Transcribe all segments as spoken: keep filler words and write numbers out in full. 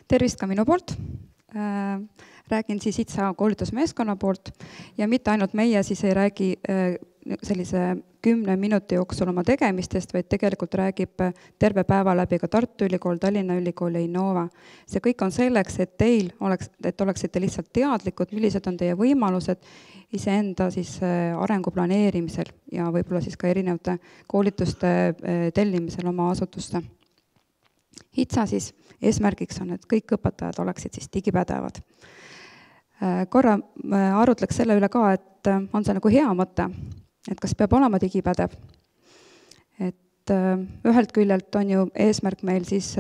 Tervist ka minu poolt. Räägin siis ITSA koolitusmeeskonna poolt ja mitte ainult meie siis ei räägi sellise kümne minuti jooksul oma tegemistest, vaid tegelikult räägib terve päeva läbi ka Tartu Ülikool, Tallinna Ülikool ja Innova. See kõik on selleks, et teil oleks, et oleksite lihtsalt teadlikud, millised on teie võimalused iseenda siis arengu planeerimisel ja võib-olla siis ka erinevate koolituste tellimisel oma asutuste. ITSA siis eesmärgiks on, et kõik õpetajad oleksid siis digipädevad. Korra arutleks selle üle ka, et on see nagu hea mõte, et kas peab olema digipädev. Et ühelt küljelt on ju eesmärk meil siis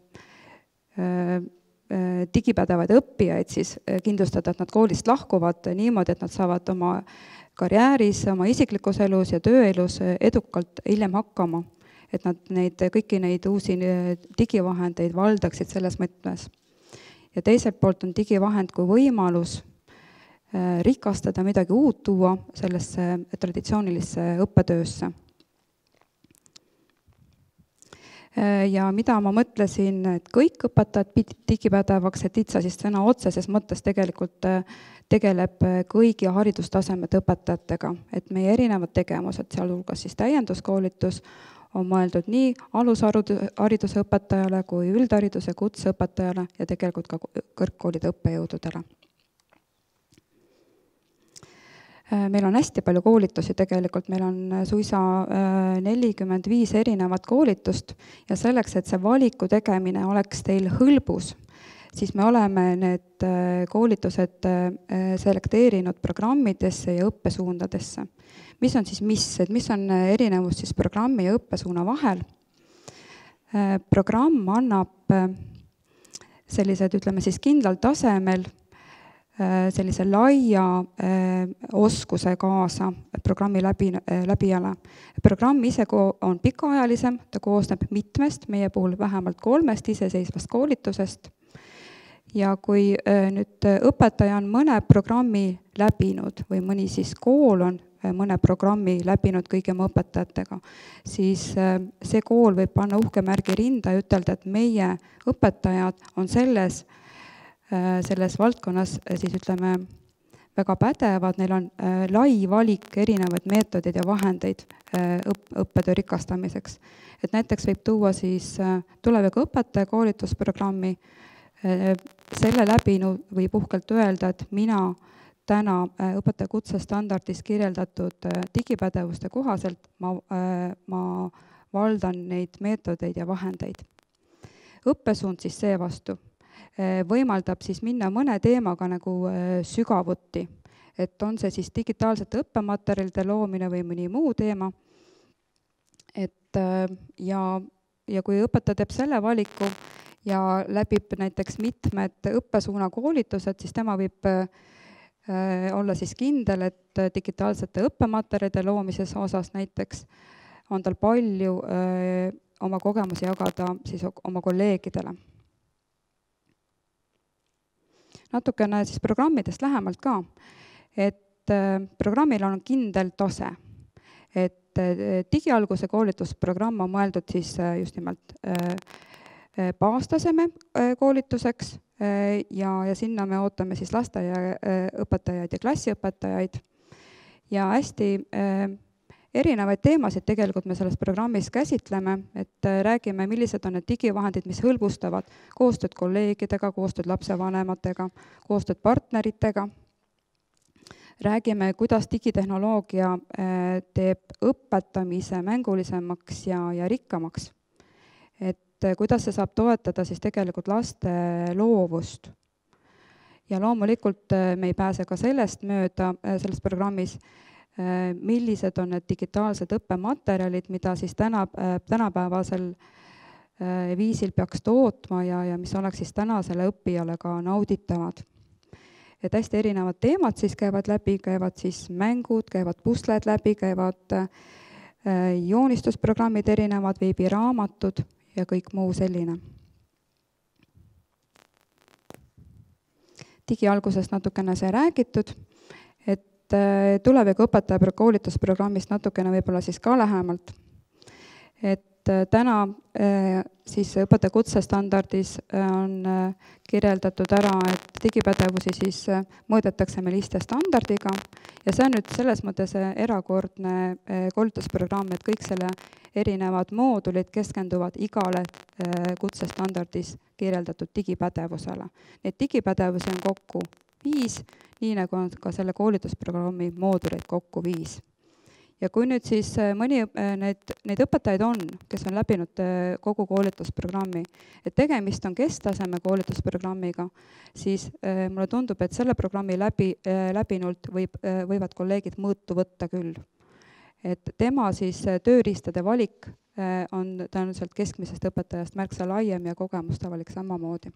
digipädevaid õppijaid siis kindlustada, et nad koolist lahkuvad niimoodi, et nad saavad oma karjääris, oma isiklikus elus ja tööelus edukalt hiljem hakkama. Et nad neid, kõiki neid uusi digivahendeid valdaksid selles mõttes. Ja teiselt poolt on digivahend kui võimalus rikastada midagi uut tuua sellesse traditsioonilisse õppetöösse. Ja mida ma mõtlesin, et kõik õpetajad digipädevaks, et ITSA siis sõna otseses mõttes tegelikult tegeleb kõigi haridustasemete õpetajatega, et meie erinevad tegevused, sealhulgas siis täienduskoolitus, on mõeldud nii alushariduse õpetajale kui üldhariduse kutseõpetajale ja tegelikult ka kõrgkoolide õppejõududele. Meil on hästi palju koolitusi tegelikult, meil on suisa nelikümmend viis erinevat koolitust ja selleks, et see valiku tegemine oleks teil hõlbus, siis me oleme need koolitused selekteerinud programmidesse ja õppesuundadesse. Mis on siis mis, et mis on erinevus siis programmi ja õppesuuna vahel? Programm annab sellised, ütleme siis kindlal tasemel, sellise laia oskuse kaasa programmi läbi, läbijale. Programm ise on pikaajalisem, ta koosneb mitmest, meie puhul vähemalt kolmest iseseisvast koolitusest. Ja kui nüüd õpetaja on mõne programmi läbinud või mõni siis kool on mõne programmi läbinud kõigi oma õpetajatega, siis see kool võib panna uhke märgi rinda ja ütelda, et meie õpetajad on selles, selles valdkonnas siis ütleme väga pädevad, neil on lai valik erinevaid meetodeid ja vahendeid õppetöö rikastamiseks. Et näiteks võib tuua siis tuleviku õpetaja koolitusprogrammi, selle läbinu võib uhkelt öelda, et mina täna õpetaja kutsestandardis kirjeldatud digipädevuste kohaselt ma, ma valdan neid meetodeid ja vahendeid. Õppesuund siis seevastu võimaldab siis minna mõne teemaga nagu sügavuti, et on see siis digitaalsete õppematerjalide loomine või mõni muu teema. Et, ja, ja kui õpetaja teeb selle valiku ja läbib näiteks mitmed õppesuuna koolitused, siis tema võib olla siis kindel, et digitaalsete õppematerjalide loomises osas näiteks on tal palju öö, oma kogemusi jagada siis oma kolleegidele. Natukene siis programmidest lähemalt ka, et öö, programmil on kindel tase, et öö, digialguse koolitusprogramm on mõeldud siis öö, just nimelt öö, baastaseme koolituseks ja, ja sinna me ootame siis lasteaiaõpetajaid ja klassiõpetajaid. Ja hästi erinevaid teemasid tegelikult me selles programmis käsitleme, et räägime, millised on need digivahendid, mis hõlbustavad koostööd kolleegidega, koostööd lapsevanematega, koostööd partneritega. Räägime, kuidas digitehnoloogia teeb õpetamise mängulisemaks ja, ja rikkamaks. Et kuidas see saab toetada siis tegelikult laste loovust. Ja loomulikult me ei pääse ka sellest mööda selles programmis, millised on need digitaalsed õppematerjalid, mida siis täna, tänapäevasel viisil peaks tootma ja, ja mis oleks siis tänasele õppijale ka nauditavad. Et hästi erinevad teemad siis käivad läbi, käivad siis mängud, käivad pusled läbi, käivad joonistusprogrammid erinevad, veebiraamatud ja kõik muu selline. Digialgusest natukene see räägitud, et tuleviku õpetaja koolitusprogrammist natukene võib-olla siis ka lähemalt. Et täna siis õpetaja kutsestandardis on kirjeldatud ära, et digipädevusi siis mõõdetakse meil ISTE-standardiga ja see on nüüd selles mõttes erakordne koolitusprogramm, et kõik selle erinevad moodulid keskenduvad igale kutsestandardis kirjeldatud digipädevusele. Neid digipädevusi on kokku viis, nii nagu on ka selle koolitusprogrammi mooduleid kokku viis. Ja kui nüüd siis mõni need, neid õpetajaid on, kes on läbinud kogu koolitusprogrammi, et tegemist on kesktaseme koolitusprogrammiga, siis mulle tundub, et selle programmi läbi, läbinult võib, võivad kolleegid mõõtu võtta küll. Et tema siis tööriistade valik on tõenäoliselt keskmisest õpetajast märksa laiem ja kogemuste valik samamoodi.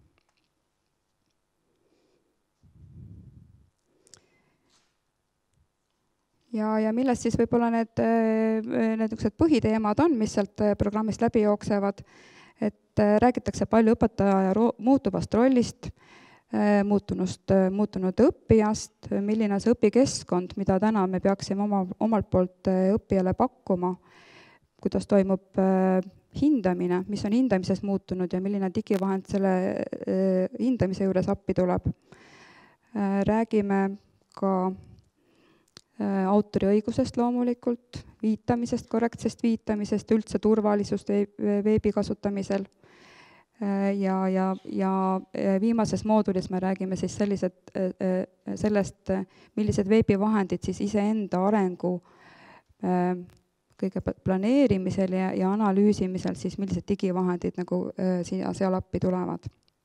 Ja, ja millest siis võib-olla need, need põhiteemad on, mis sealt programmist läbi jooksevad, et räägitakse palju õpetaja ro- muutuvast rollist, muutunust, muutunud õppijast, milline see õpikeskkond, mida täna me peaksime oma, omalt poolt õppijale pakkuma, kuidas toimub hindamine, mis on hindamises muutunud ja milline digivahend selle hindamise juures appi tuleb. Räägime ka autoriõigusest loomulikult, viitamisest, korrektsest viitamisest, üldse turvalisust veebi kasutamisel. Ja, ja, ja viimases moodulis me räägime siis sellised, sellest, millised veebivahendid siis iseenda arengu kõige planeerimisel ja, ja analüüsimisel, siis millised digivahendid nagu siia, seal appi tulevad.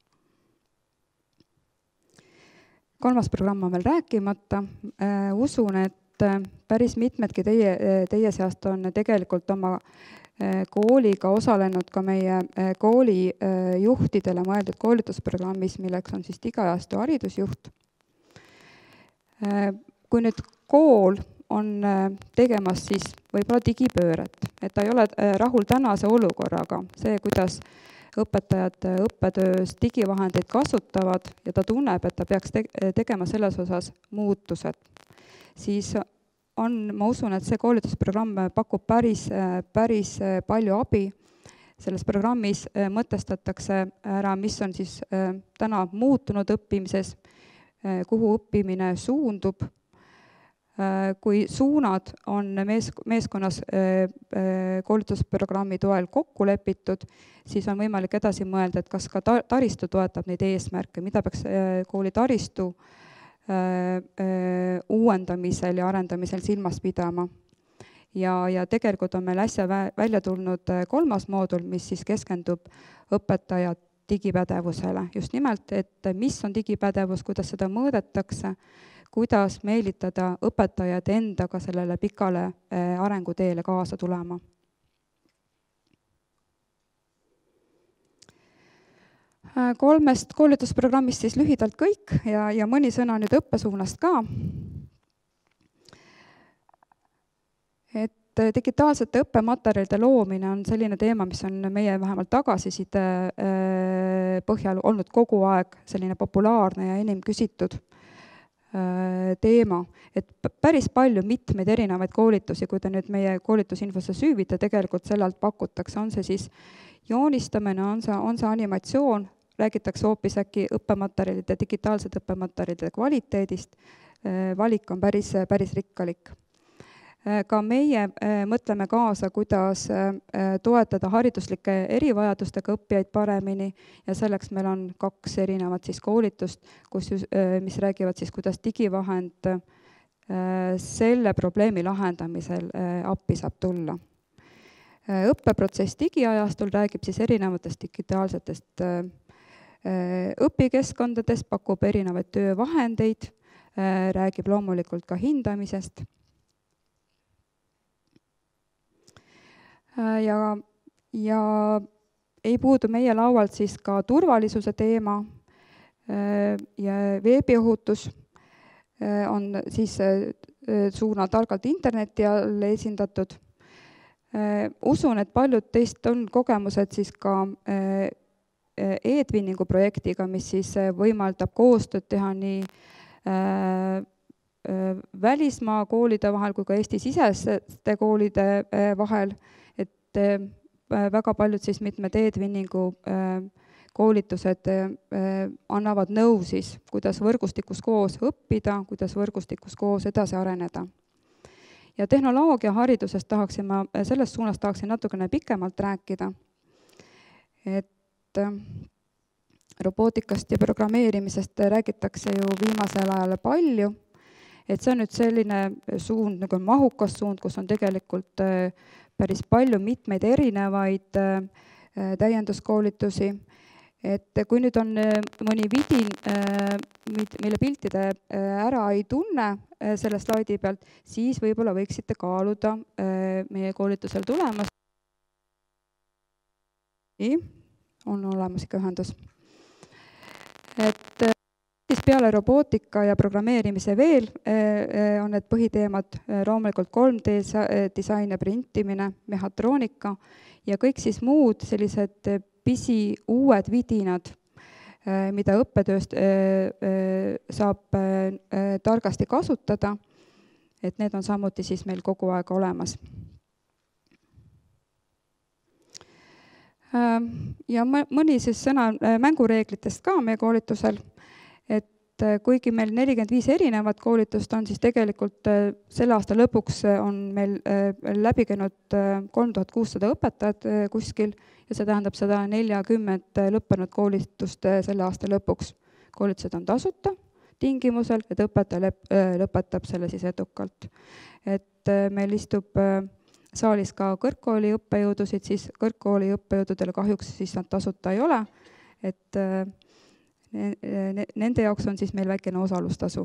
Kolmas programm on veel rääkimata. Usun, et päris mitmedki teie, teie seast on tegelikult oma kooliga osalenud ka meie kooli juhtidele mõeldud koolitusprogrammis, milleks on siis digaajastu haridusjuht. Kui nüüd kool on tegemas siis võib-olla digipööret, et ta ei ole rahul tänase olukorraga, see, kuidas õpetajad õppetöös digivahendeid kasutavad ja ta tunneb, et ta peaks tegema selles osas muutused, siis on, ma usun, et see koolitusprogramm pakub päris, päris palju abi. Selles programmis mõtestatakse ära, mis on siis täna muutunud õppimises, kuhu õppimine suundub. Kui suunad on mees, meeskonnas koolitusprogrammi toel kokku lepitud, siis on võimalik edasi mõelda, et kas ka taristu toetab neid eesmärke, mida peaks kooli taristu uuendamisel ja arendamisel silmas pidama. Ja, ja tegelikult on meil äsja välja tulnud kolmas moodul, mis siis keskendub õpetaja digipädevusele. Just nimelt, et mis on digipädevus, kuidas seda mõõdetakse, kuidas meelitada õpetajad endaga sellele pikale arenguteele kaasa tulema. Kolmest koolitusprogrammist siis lühidalt kõik ja, ja mõni sõna nüüd õppesuunast ka. Et digitaalsete õppematerjalide loomine on selline teema, mis on meie vähemalt tagasiside põhjal olnud kogu aeg selline populaarne ja enim küsitud teema, et päris palju mitmeid erinevaid koolitusi, kui te nüüd meie koolitusinfosse süüvite, tegelikult sellelt pakutakse, on see siis joonistamine, on see, on see animatsioon, räägitakse hoopis äkki õppematerjalide, digitaalsed õppematerjalide kvaliteedist, valik on päris, päris rikkalik. Ka meie mõtleme kaasa, kuidas toetada hariduslike erivajadustega õppijaid paremini ja selleks meil on kaks erinevat siis koolitust, kus, mis räägivad siis, kuidas digivahend selle probleemi lahendamisel appi saab tulla. Õppeprotsess digiajastul räägib siis erinevatest digitaalsetest õpikeskkondadest, pakub erinevaid töövahendeid, räägib loomulikult ka hindamisest. Ja, ja ei puudu meie laualt siis ka turvalisuse teema ja veebiohutus on siis suuna targalt interneti all esindatud. Usun, et paljud teist on kogemused siis ka e-twinningu projektiga, mis siis võimaldab koostööd teha nii välismaa koolide vahel kui ka Eesti siseste koolide vahel, et väga paljud siis mitmed e-twinningu koolitused annavad nõu siis, kuidas võrgustikus koos õppida, kuidas võrgustikus koos edasi areneda. Ja tehnoloogia haridusest tahaksin ma, selles suunas tahaksin natukene pikemalt rääkida, et robootikast ja programmeerimisest räägitakse ju viimasel ajal palju, et see on nüüd selline suund, nagu mahukas suund, kus on tegelikult päris palju mitmeid erinevaid täienduskoolitusi, et kui nüüd on mõni vidin, mille piltide ära ei tunne selle slaidi pealt, siis võib-olla võiksite kaaluda meie koolitusel tulemas. Nii, on olemas ikka ühendus. Et siis peale robootika ja programmeerimise veel on need põhiteemad loomulikult kolm D disain ja printimine, mehhatroonika ja kõik siis muud sellised pisi uued vidinad, mida õppetööst saab targasti kasutada, et need on samuti siis meil kogu aeg olemas. Ja mõni siis sõna mängureeglitest ka meie koolitusel, et kuigi meil nelikümmend viis erinevat koolitust on, siis tegelikult selle aasta lõpuks on meil läbi käinud kolm tuhat kuussada õpetajat kuskil ja see tähendab sada nelikümmend lõppenud koolitust selle aasta lõpuks. Koolitused on tasuta tingimusel, et õpetaja lõpetab selle siis edukalt. Et meil istub saalis ka kõrgkooli õppejõudusid, siis kõrgkooli õppejõududele kahjuks siis nad tasuta ei ole, et nende jaoks on siis meil väikene osalustasu.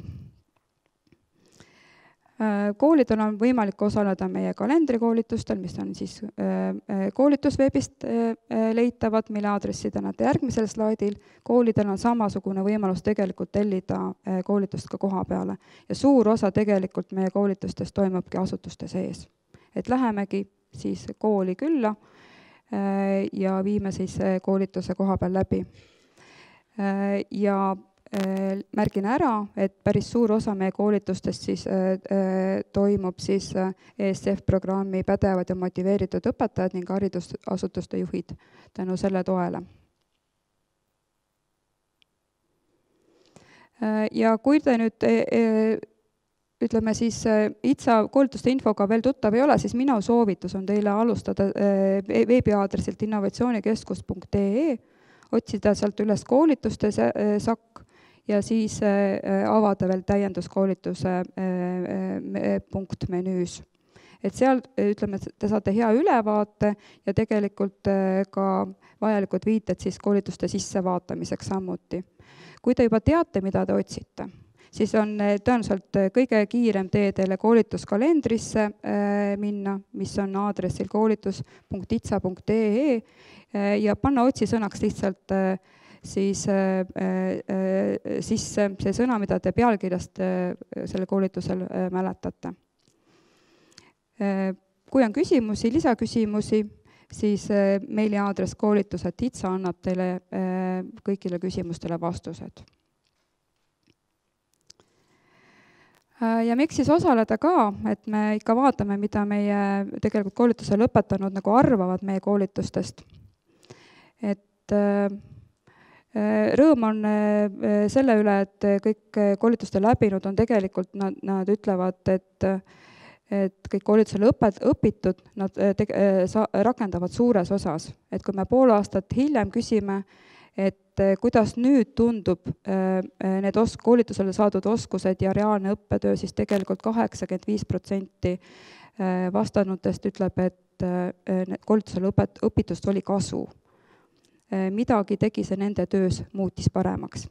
Koolidel on võimalik osaleda meie kalendrikoolitustel, mis on siis koolitusveebist leitavad, mille aadressida nad järgmisel slaidil. Koolidel on samasugune võimalus tegelikult tellida koolitust ka koha peale. Ja suur osa tegelikult meie koolitustest toimubki asutuste sees. Et lähemegi siis kooli külla ja viime siis koolituse koha peal läbi. Ja märgin ära, et päris suur osa meie koolitustest siis toimub siis E S F-programmi pädevad ja motiveeritud õpetajad ning haridusasutuste juhid tänu selle toele. Ja kui te nüüd ütleme siis I T S A koolituste infoga veel tuttav ei ole, siis minu soovitus on teile alustada veebiaadressilt innovatsioonikeskus punkt ee, otsida sealt üles koolituste sakk ja siis avada veel täienduskoolituse punkt menüüs. Et seal, ütleme, te saate hea ülevaate ja tegelikult ka vajalikud viited siis koolituste sissevaatamiseks samuti. Kui te juba teate, mida te otsite, siis on tõenäoliselt kõige kiirem tee teile koolituskalendrisse minna, mis on aadressil koolitus punkt I T S A punkt ee ja panna otsisõnaks lihtsalt siis sisse see sõna, mida te pealkirjast selle koolitusel mäletate. Kui on küsimusi, lisaküsimusi, siis meili aadress koolitus punkt I T S A annab teile kõigile küsimustele vastused. Ja miks siis osaleda ka, et me ikka vaatame, mida meie tegelikult koolitusel õpetanud nagu arvavad meie koolitustest. Et rõõm on selle üle, et kõik koolituste läbinud on tegelikult, nad, nad ütlevad, et, et kõik koolitusel õpet, õpitud, nad tege, sa, rakendavad suures osas. Et kui me pool aastat hiljem küsime, et kuidas nüüd tundub need os- koolitusele saadud oskused ja reaalne õppetöö, siis tegelikult kaheksakümmend viis protsenti vastanutest ütleb, et koolitusele õpet, õpitust oli kasu. Midagi tegi see nende töös, muutis paremaks.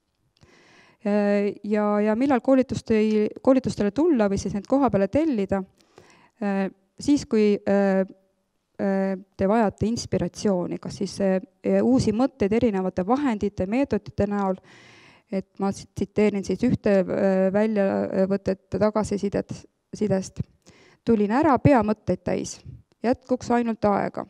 Ja, ja millal koolituste, koolitustele tulla või siis need koha peale tellida, siis kui te vajate inspiratsiooni, kas siis uusi mõtteid erinevate vahendite, meetodite näol, et ma tsiteerin siis ühte väljavõtet tagasisidest. Tulin ära pea mõtteid täis, jätkuks ainult aega.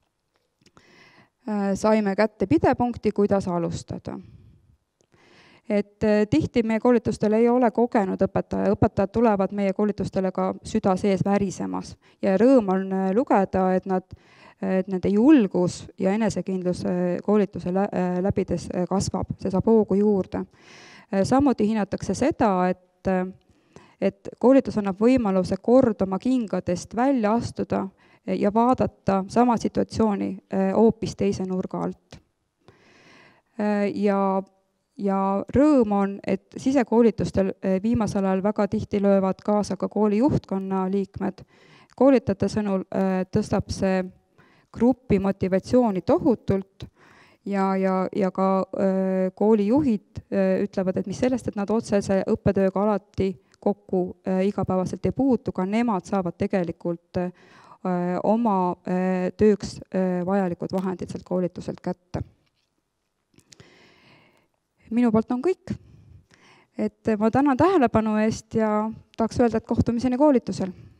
Saime kätte pidepunkti, kuidas alustada. Et tihti meie koolitustel ei ole kogenud õpetaja, õpetajad tulevad meie koolitustele ka süda sees värisemas ja rõõm on lugeda, et nad et nende julgus ja enesekindlus koolituse läbides kasvab, see saab hoogu juurde. Samuti hinnatakse seda, et, et koolitus annab võimaluse kord oma kingadest välja astuda ja vaadata sama situatsiooni hoopis teise nurga alt. Ja, ja rõõm on, et sisekoolitustel viimasel ajal väga tihti löövad kaasa ka kooli juhtkonna liikmed. Koolitajate sõnul tõstab see grupi motivatsiooni tohutult ja, ja, ja ka öö, koolijuhid öö, ütlevad, et mis sellest, et nad otsese õppetööga alati kokku öö, igapäevaselt ei puutu, ka nemad saavad tegelikult öö, oma öö, tööks öö, vajalikud vahendid sealt koolituselt kätte. Minu poolt on kõik. Et ma tänan tähelepanu eest ja tahaks öelda, et kohtumiseni koolitusel.